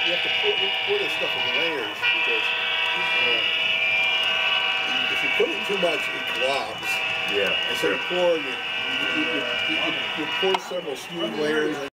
you have to pour this stuff in layers because if you put it too much, it globs. Yeah. And so you pour several smooth layers.